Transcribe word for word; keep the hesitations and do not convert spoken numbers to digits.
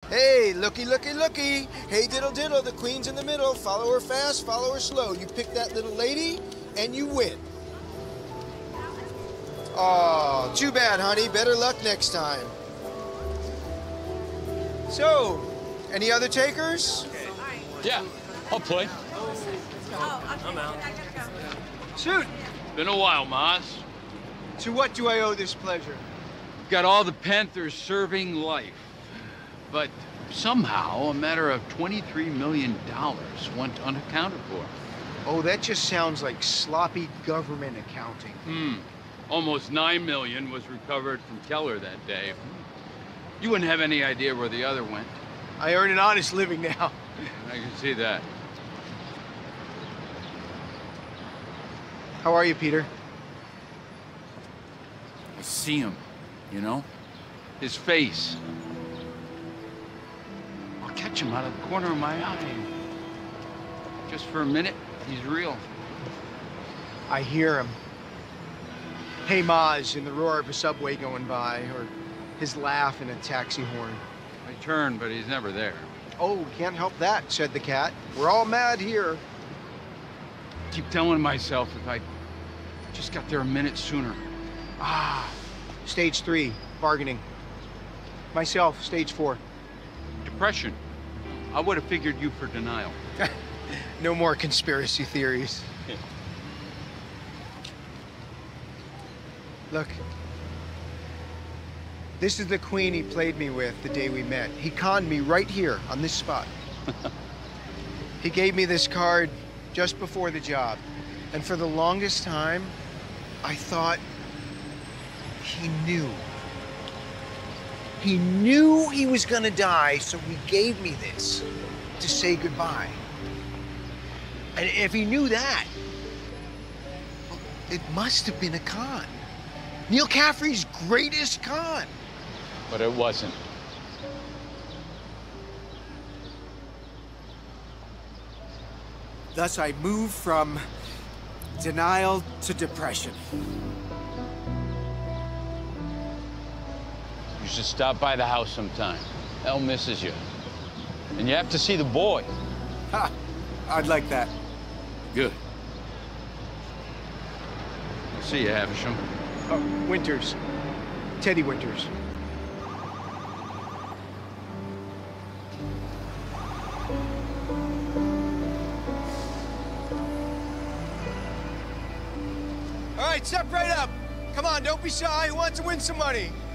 Hey, looky, looky, looky. Hey, diddle, diddle, the queen's in the middle. Follow her fast, follow her slow. You pick that little lady, and you win. Oh, too bad, honey. Better luck next time. So, any other takers? Yeah, I'll play. I'm out. Shoot. Been a while, Moz. To what do I owe this pleasure? Got all the Panthers serving life. But somehow, a matter of twenty-three million dollars went unaccounted for. Oh, that just sounds like sloppy government accounting. Hmm. Almost nine million dollars was recovered from Keller that day. You wouldn't have any idea where the other went. I earn an honest living now. I can see that. How are you, Peter? I see him, you know? His face. I'll catch him out of the corner of my eye. Just for a minute, he's real. I hear him. Hey, Moz, in the roar of a subway going by, or his laugh in a taxi horn. I turn, but he's never there. Oh, can't help that, said the cat. We're all mad here. Keep telling myself if I just got there a minute sooner. Ah, stage three, bargaining. Myself, stage four. Depression. I would have figured you for denial. No more conspiracy theories. Look, this is the queen he played me with the day we met. He conned me right here on this spot. He gave me this card just before the job. And for the longest time, I thought he knew. He knew he was gonna die, so he gave me this to say goodbye. And if he knew that, it must have been a con. Neal Caffrey's greatest con. But it wasn't. Thus I move from denial to depression. You should stop by the house sometime. Elle misses you. And you have to see the boy. Ha! I'd like that. Good. I'll see you, Havisham. Oh, Winters. Teddy Winters. All right, step right up. Come on, don't be shy. Who wants to win some money?